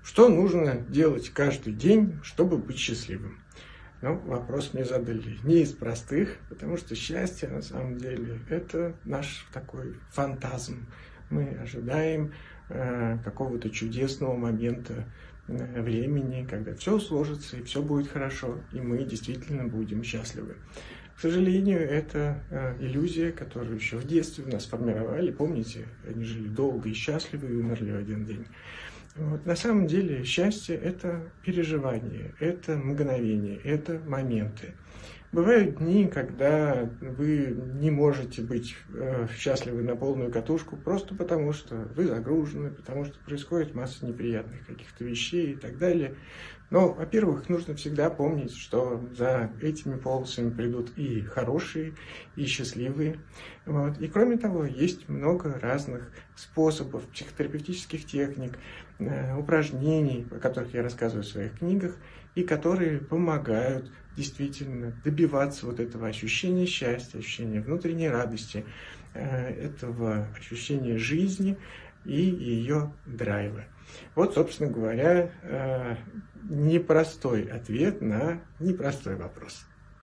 Что нужно делать каждый день, чтобы быть счастливым? Ну, вопрос мне задали не из простых, потому что счастье, на самом деле, это наш такой фантазм. Мы ожидаем какого-то чудесного момента времени, когда все сложится и все будет хорошо, и мы действительно будем счастливы. К сожалению, это иллюзия, которую еще в детстве в нас формировали. Помните, они жили долго и счастливо и умерли в один день. Вот. На самом деле счастье – это переживание, это мгновение, это моменты. Бывают дни, когда вы не можете быть счастливы на полную катушку просто потому, что вы загружены, потому что происходит масса неприятных каких-то вещей и так далее. Но, во-первых, нужно всегда помнить, что за этими полосами придут и хорошие, и счастливые. Вот. И кроме того, есть много разных способов, психотерапевтических техник, упражнений, о которых я рассказываю в своих книгах, и которые помогают действительно добиваться вот этого ощущения счастья, ощущения внутренней радости, этого ощущения жизни и ее драйва. Вот, собственно говоря, непростой ответ на непростой вопрос.